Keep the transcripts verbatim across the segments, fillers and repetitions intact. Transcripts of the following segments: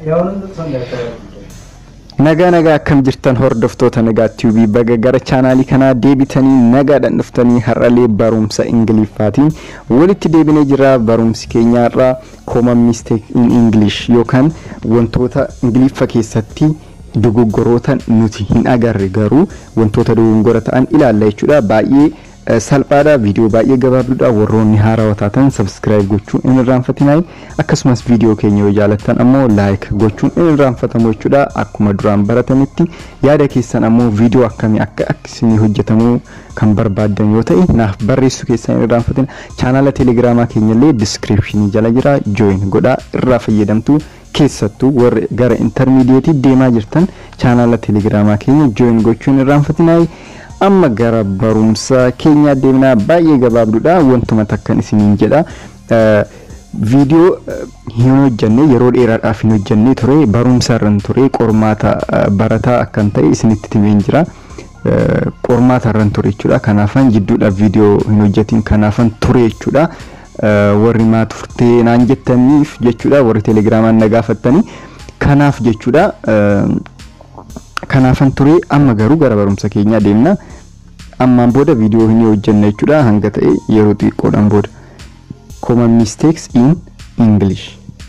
nagaa nagaa akkam jirtan hordoftoota nagaa tv baga gara chaanaalii kanaa deebitanii nagaadhaan dhuftanii har'alee barumsa Ingiliffaatiin walitti deebinee jira. Barumsi keenya irraa common mistake in English yookaan wantoota Ingiliffa keessatti dogogoroota nuti hin agarre garuu wantoota dogogora ta'an ilaalla jechuudha. Baay'ee salphaadha, video baay'ee gabaabduudha. Warroonni haarawaa taatan subscribe gochuun hin irraanfatinaa. Akkasumas video keenya yoo jaalattan ammoo like gochuun hin irraanfatamu jechuudha. Akkuma duraan baratanitti yaada keessan ammoo video akkamii akka akkasii hojjetamu kan barbaadan yoo ta'e naaf barreessuu keessan hin irraanfatin. Channel Telegram keenya illee description jala jira, join godhaa irraa fayyadamtu. Keessattuu warra gara intermediate deemaa jirtan channel Telegram keenya join gochuun hin irraanfatinaa. Amma gara barumsa keenya deemna. Baay'ee gabaabduudha, wantuma takkan isiniin jedha. Video hin hojjenne yeroo dheeraadhaaf hin hojjenne ture, barumsa irran ture, qormaata barataa akkan ta'e isinitti himeen jira. Qormaata irran ture jechuudha. Kanaafan jidduudha video hin hojjetin, kanaafan ture jechuudha. Warri maa turtee naan jettaniif jechuudha, warri Telegiraamaan na gaafattanii kanaaf jechuudha. Kanaafan ture. Amma garuu gara barumsa keenya deemna. Ammaan booda video hin hojjenne jechuudha, hanga ta'e yeroo xiqqoodhaan booda. Common mistakes in English.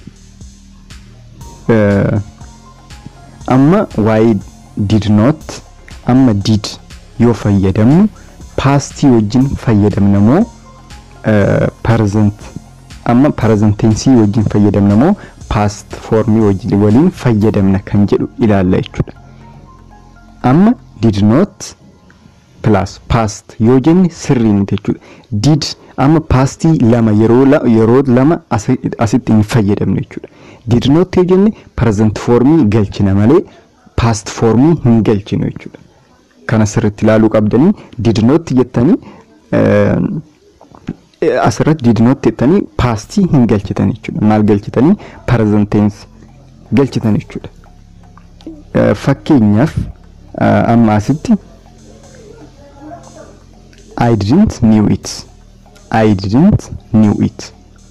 Uh, amma why did not amma did yoo fayyadamnu past wajjin fayyadamna moo uh, present amma present tense wajjin fayyadamna moo past form wajjin waliin fayyadamna kan jedhu ilaalla jechuudha. Amma did not plus past yoo jenne sirriin jechuudha. Did amma past lama yeroo la, yeroo lama asitti hin fayyadamne jechuudha. Did not yoo jenne present form galchina malee past form hin galchinu jechuudha. Kana sirriitti ilaaluu qabdanii. Did not jettanii uh, asirratti did not jettanii past hin galchitan jechuudha. Maal galchitanii? Present tense galchitan jechuudha. Uh, fakkeenyaaf Uh, amma asitti I didn't knew it. I didn't knew it.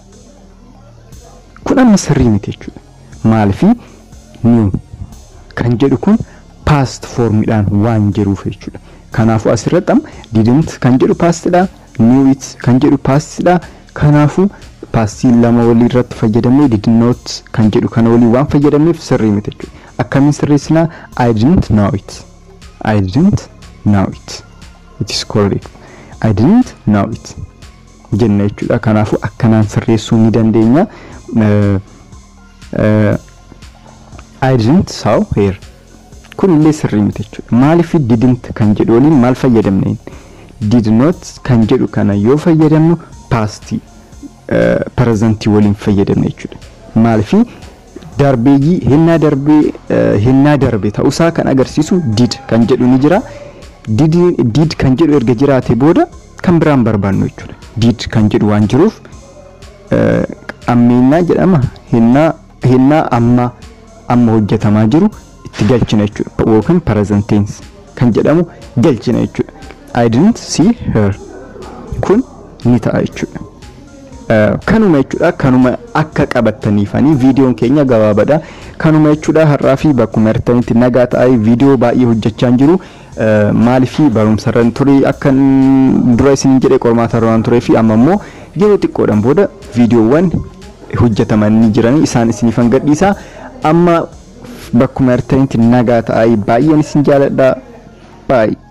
Kun amma sirrii miti jechuudha. Maaliif knew kan jedhu kun past formidhaan waan jiruuf jechuudha. Kanaafuu asirratti amma didn't kan jedhu pastidha, knew it kan jedhu pastidha. Kanaafuu past lama walii irratti fayyadamne did not kan jedhu kana walii waan fayyadamneef sirrii miti jechuudha. Akkamiin sirreessina? I didn't know it. I didn't know it. It is correct. I didn't know it. Jenna jechuudha. Kanaafuu akkanaan sirreessuu ni dandeenya. Uh, uh, I didn't saw her. Kun illee sirrii miti jechuudha. Maaliif didn't kan jedhu waliin maal fayyadamne? Did not kan jedhu kana yoo fayyadamnu past uh, present waliin fayyadamne jechuudha. Maaliif darbeeji hinna darbe hinna darbe ta'uusaa kan agarsiisu did kan jedhu ni jira. Did did kan jedhu erga jiraate booda kan biraan barbaannu jechuudha. Did kan jedhu waan jiruuf ammeenyaa jedhama. Hinna hinna amma amma hojjetamaa jiru itti galchina jechuudha. Yookaan present tense kan jedhamu galchina jechuudha. I didn't see her. Kun ni ta'a jechuudha. Kanuma jechuudha. Kanuma akka qabattaniifanii videoon keenya gabaabadha. Kanuma jechuudha. Har'aa fi bakkuma artanitti nagaa ta'ay video baay'ee hojjechaa jiru. Maaliif barumsa irraan ture akka dura isin jedhe qormaata irraan ture fi amma immoo yeroo xiqqoodhaan booda videoowwan hojjetaman ni jiran isaan isiniifan gadhiisa. Amma bakkuma artanitti nagaa ta'ay baay'een isin jaaladha. Bye.